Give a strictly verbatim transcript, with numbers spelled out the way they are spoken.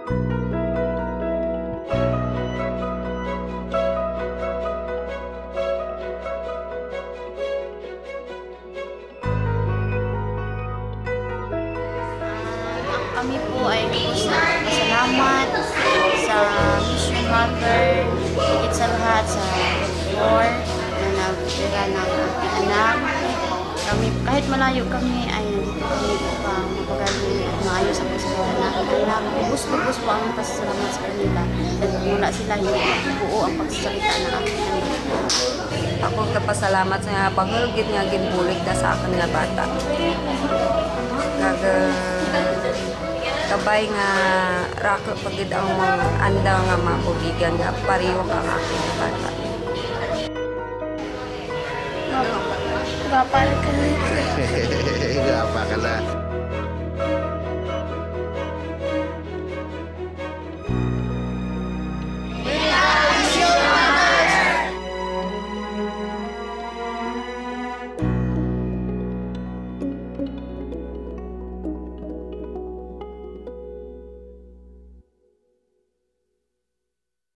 Kami po ay lubos na pasalamat sa Mission Mother, higit sa lahat sa Lord na nagtira ng ating anak. Kami, kahit malayo kami, ay nandito kami upang mapagaling at maayos ang kasaluhan ng aking anak. Lubos-lubos po ang pasasalamat sa kanila. At mula sila, hindi buo ang pagsasalita ng aking anak. Ako kapasalamat sa nga paghulgit nga ginbulig na sa akin nga bata. Kag kabay nga rako pagid ang mga anda nga mapubigan nga pariwa ka nga aking bata. Gapal ka. Gapa ka na.